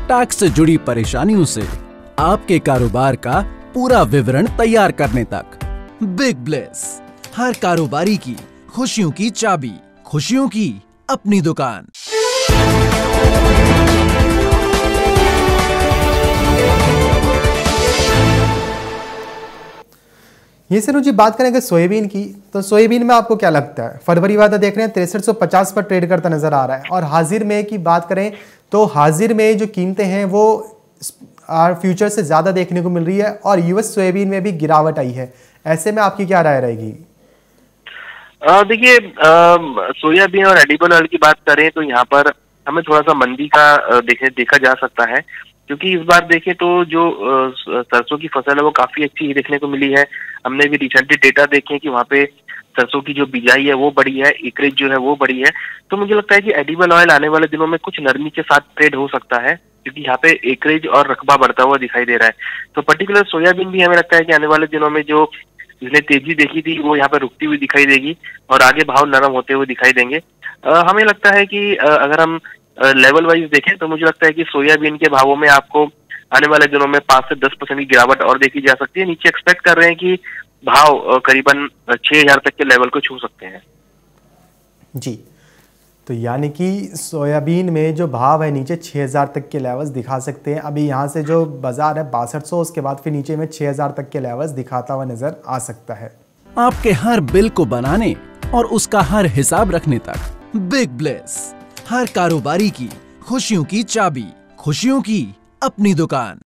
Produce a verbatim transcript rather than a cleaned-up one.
Tax से जुड़ी परेशानियों से आपके कारोबार का पूरा विवरण तैयार करने तक। बिग ब्लेस, हर कारोबारी की खुशियों की चाबी, खुशियों की अपनी दुकान। ये सिर्फ जी बात करें अगर सोयाबीन की, तो सोयाबीन में आपको क्या लगता है? फरवरी वादा देख रहे हैं तिरसठ सौ पचास पर ट्रेड करता नजर आ रहा है। और हाजिर में की बात करें तो हाजिर में जो कीमतें हैं वो फ्यूचर से ज़्यादा देखने को मिल रही है और यूएस सोयाबीन में भी गिरावट आई है। ऐसे में आपकी क्या राय रहेगी? देखिए, सोयाबीन और एडिबल ऑयल की बात करें तो यहाँ पर हमें थोड़ा सा मंदी का देखे देखा जा सकता है, क्योंकि इस बार देखें तो जो सरसों की फसल है वो काफी अच्छी देखने को मिली है। हमने भी रिसेंटली डेटा देखे कि वहाँ पे सरसों की जो बिजाई है वो बढ़ी है, एकरेज जो है वो बढ़ी है। तो मुझे लगता है कि एडिबल ऑयल आने वाले दिनों में कुछ नरमी के साथ ट्रेड हो सकता है, क्योंकि यहाँ पे एकरेज और रकबा बढ़ता हुआ दिखाई दे रहा है। तो पर्टिकुलर सोयाबीन भी हमें लगता है कि आने वाले दिनों में जो जिसने तेजी देखी थी वो यहाँ पे रुकती हुई दिखाई देगी और आगे भाव नरम होते हुए दिखाई देंगे। आ, हमें लगता है कि आ, अगर हम लेवल वाइज देखें तो मुझे लगता है कि सोयाबीन के भावों में आपको आने वाले दिनों में पाँच से दस परसेंट की गिरावट और देखी जा सकती है। नीचे एक्सपेक्ट कर रहे हैं कि भाव करीबन छह हजार तक के लेवल को छू सकते हैं। जी, तो यानी कि सोयाबीन में जो भाव है नीचे छह हजार तक के लेवल्स दिखा सकते हैं। अभी यहाँ से जो बाजार है बासठ सौ, उसके बाद फिर नीचे में छह हजार तक के लेवल्स दिखाता हुआ नजर आ सकता है। आपके हर बिल को बनाने और उसका हर हिसाब रखने तक बिग ब्लेस, हर कारोबारी की खुशियों की चाबी, खुशियों की अपनी दुकान।